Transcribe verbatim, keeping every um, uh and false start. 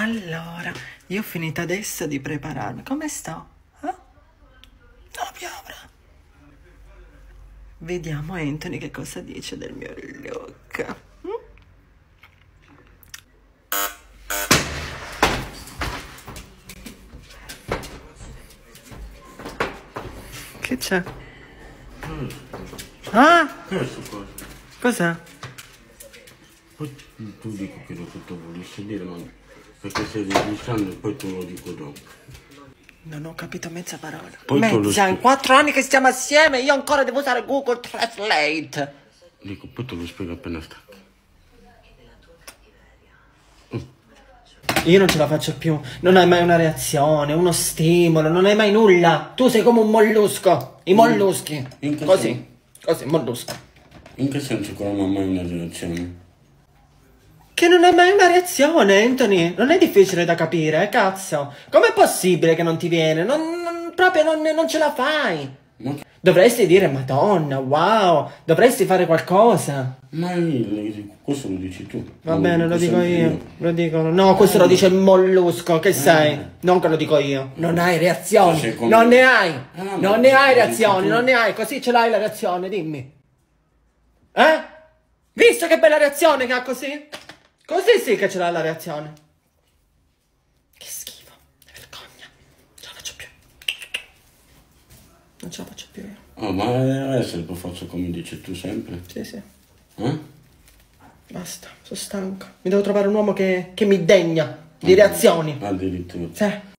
Allora, io ho finito adesso di prepararmi. Come sto? Eh? No, piovra. Vediamo Anthony che cosa dice del mio look. Mm? Che c'è? Ah! Questo cosa? Cos'è? Poi tu dico quello che tu volessi dire, ma perché stai registrando e poi te lo dico dopo. Non ho capito mezza parola. Poi Mezza, in quattro anni che stiamo assieme, io ancora devo usare Google Translate. Dico, poi te lo spiego appena stacchi. Io non ce la faccio più. Non hai mai una reazione, uno stimolo, non hai mai nulla. Tu sei come un mollusco. I molluschi. In che Così, senso? così, mollusco. In che senso che non ho mai una reazione? Che non hai mai una reazione, Anthony. Non è difficile da capire, eh, cazzo. Com'è possibile che non ti viene? Non, non- proprio non, non ce la fai. Ma che... Dovresti dire, Madonna, wow. Dovresti fare qualcosa. Ma io, questo lo dici tu. Va Non bene, lo dico sempre io. Lo dico. No, questo lo dice il mollusco. Che sei? Eh. Non che lo dico io. Non hai reazioni. Sei come- Non ne hai. Eh, no, Non ma ne hai lo dici reazioni. tu. Non ne hai. Così ce l'hai la reazione, dimmi. Eh? Visto che bella reazione che ha così? Così sì che ce l'ha la reazione. Che schifo. Che vergogna. Non ce la faccio più. Non ce la faccio più io. Ah, ma adesso lo faccio come dici tu sempre. Sì, sì. Eh? Basta. Sono stanca. Mi devo trovare un uomo che, che mi degna di reazioni. Addirittura. Sì.